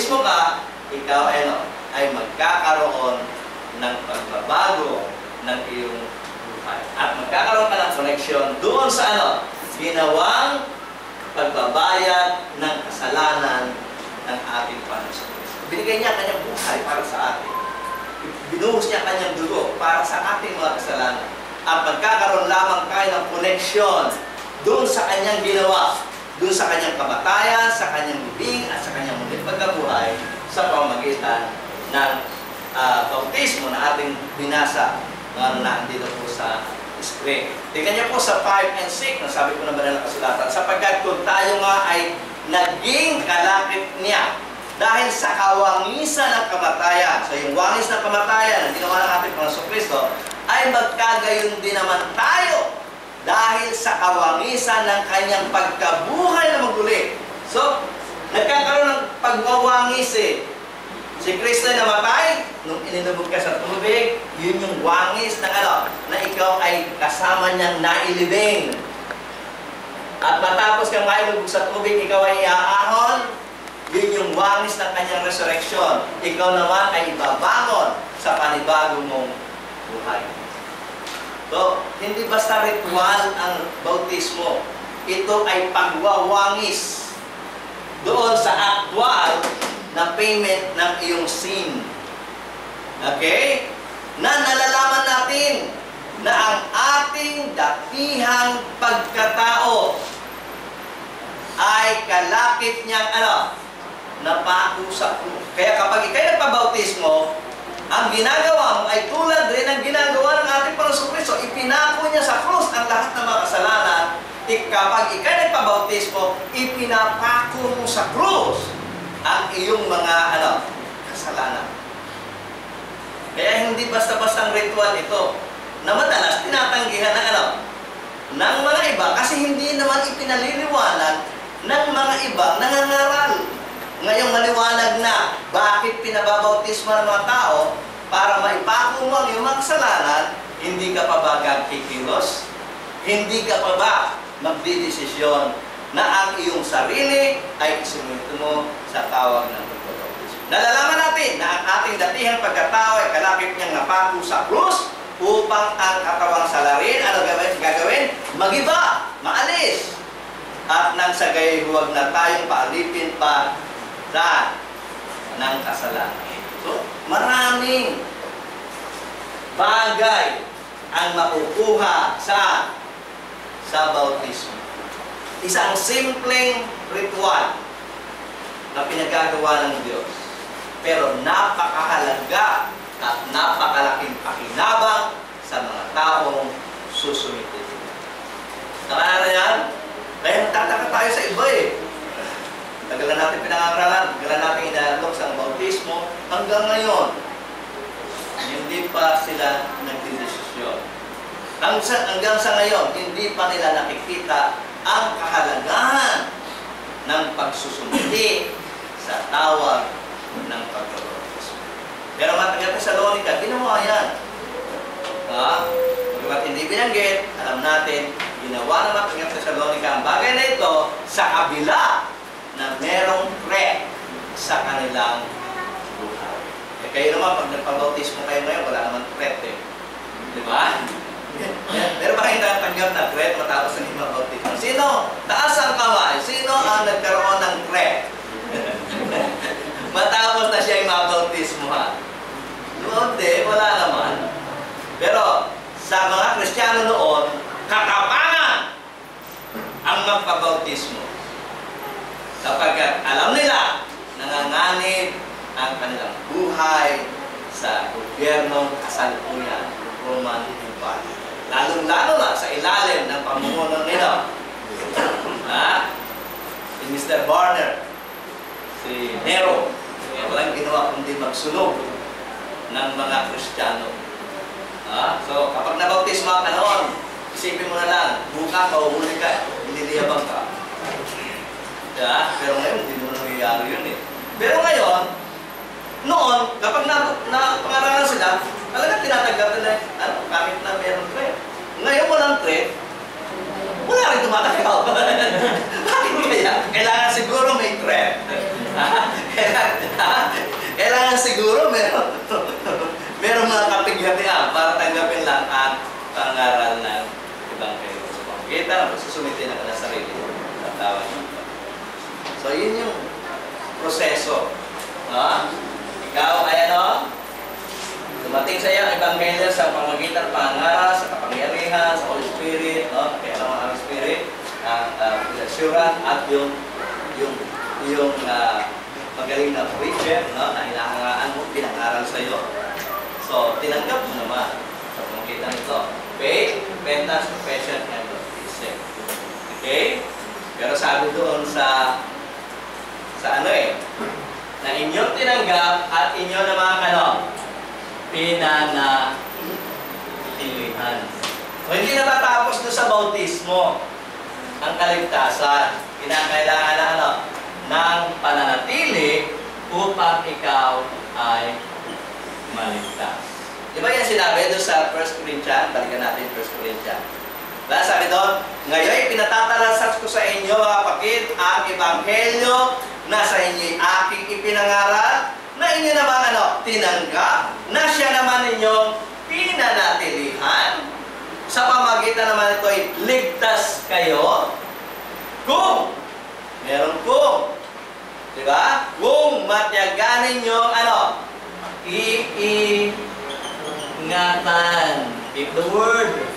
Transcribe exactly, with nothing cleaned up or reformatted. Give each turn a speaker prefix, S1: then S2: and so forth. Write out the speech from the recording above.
S1: nabautismo ka, ikaw ay, ano, ay magkakaroon ng pagbabago ng iyong buhay. At magkakaroon ka ng connection doon sa ano, ginawang pagbabayad ng kasalanan ng ating Panginoon. Binigay niya kanyang buhay para sa atin. Binuhos niya kanyang dugo para sa ating mga kasalanan. At magkakaroon lamang tayo ng connection doon sa kanyang ginawa, doon sa kanyang kamatayan, sa kanyang libing, at sa kanyang muling pagkabuhay sa pamamagitan ng uh, bautismo na ating binasa na nandito po sa screen. Tingnan niyo po sa five and six, nasabi ko na ba na nakasulatan, sapagkat kung tayo nga ay naging kalapit niya dahil sa kawangisan ng kamatayan. So yung wangis ng kamatayan na ginawa ng ating Panginoon Kristo ay magkagayon din naman tayo dahil sa kawangisan ng kanyang pagkabuhay na maguli. So, nagkakaroon ng pagwawangis eh. Si Kristo ay namatay, nung ininubog ka sa tubig, yun yung wangis ng ano, na ikaw ay kasama niyang nailibing. At matapos kang mailubog sa tubig, ikaw ay iaahon, yun yung wangis ng kanyang resurrection. Ikaw naman ay ibabangon sa panibago mong buhay. So, hindi basta ritual ang bautismo. Ito ay pagwawangis doon sa actual na payment ng iyong sin. Okay? Na nalalaman natin na ang ating datihang pagkatao ay kalakip niyang ano? Napako sa krus. Kaya kapag ikay nagpabautismo, ang ginagawa mo ay tulad rin ang ginagawa ng ating Panginoon Kristo. Ipinako niya sa krus ang lahat ng mga kasalanan. Kapag ikay nagpabautismo, ipinapako mo sa krus ang iyong mga ano, kasalanan. Kaya hindi basta-basta ang ritual ito na madalas tinatanggihan ng ano, ng mga iba kasi hindi naman ipinaliliwanag ng mga ibang nangangaral. Ngayong maliwanag na bakit pinababautismo ng mga tao para maipako mo ang iyong mga kasalanan, hindi ka pa ba gagkikilos? Hindi ka pa ba magdidesisyon na ang iyong sarili ay isunod mo sa tawag ng pagbabautismo? Nalalaman natin na ang ating datihang pagkatao ay kalakip niyang napako sa krus upang ang katawang salarin, ano gagawin? gagawin? Magiba, maalis. At nang sa gayoy huwag na tayong paalipin pa sa ng kasalanan. So, maraming bagay ang makukuha sa sa bautismo. Isang simpleng ritual na pinagagawa ng Diyos. Pero napakahalaga at napakalaking pakinabang sa mga taong susunod ito. Tama na yan? Kaya nagtataka tayo sa iba eh. Tagalan natin pinangaralan, tagalan natin inaalok sa bautismo, hanggang ngayon, hindi pa sila nagdidesisyon. Hanggang sa ngayon, hindi pa nila nakikita ang kahalagahan ng pagsusumiti sa tawag ng pagbabautismo. Pero mga taga-Thessalonica, ginawa yan. Ha? Pagkat hindi binanggit, alam natin, ginawa ng mga taga-Thessalonica ang bagay na ito sa kabila na merong threat sa kanilang buhay. Eh, kayo naman, pag nagpabautismo kayo ngayon, wala naman threat eh. Di ba? Pero ba kayo natatanggap na threat matapos ng ibang bautismo? Sino? Taas ang kamay. Sino ang nagkaroon ng threat? Matapos na siya yung mabautismohan. Hindi, wala naman. Pero sa mga Kristiyano noon, katapangan ang magpabautismo. Sapagkat alam nila, nanganganib ang kanilang buhay sa gobyernong kasalukuyan, Roman Empire. Lalong-lalo na sa ilalim ng pamumuno nila. Ha? Si Mister Barner, si Nero, eh, walang ginawa kundi magsunog ng mga Kristiyano. Ha? So, kapag nabautismo ka noon, isipin mo na lang, buka, pauhuli ka, nililiyabang ka. Yeah, pero ngayon, hindi mo nangyayari yun eh. Pero ngayon, noon, kapag na, na pangaralan sila, talagang tinatanggap nila, ano, kahit na meron threat. Ngayon walang threat, wala rin tumatagaw. Bakit kaya? Kailangan siguro may threat. Kailangan, pangaral ng Ebanghelyo. So, pagkita na pagsusumite na ka na sarili at tawag ng Panginoon. So, yun yung proseso. No? Ikaw ay ano? Dumating sa iyo ang Ebanghelyo sa pamamagitan ng pangaral, sa kapangyarihan, sa Holy Spirit, no? Kaya naman ang Holy Spirit, ang uh, assurance at yung yung yung uh, magaling na preacher, no? Na hinahangaan mo, pinangaral sa iyo. So, tinanggap mo naman sa pamamagitan nito. Faith, repentance, confession, and baptism. Okay? Pero sabi doon sa sa ano eh, na inyong tinanggap at inyo naman ano, pinanatilihan. So, hindi natatapos doon sa bautismo ang kaligtasan. Kinakailangan na ano, ng pananatili upang ikaw ay maligtas. Di ba yan sinabi doon sa First Corinthians? Balikan natin First Corinthians. Dahil sabi doon, ngayon pinatatalasas ko sa inyo, mga kapatid, ang Ebanghelyo na sa inyo'y aking ipinangaral, na inyo naman ano, tinanggap, na siya naman ninyong pinanatilihan. Sa pamagitan naman ito ay ligtas kayo kung meron kung, di ba? Kung matyagan ninyong ano, iingatan. Keep the word.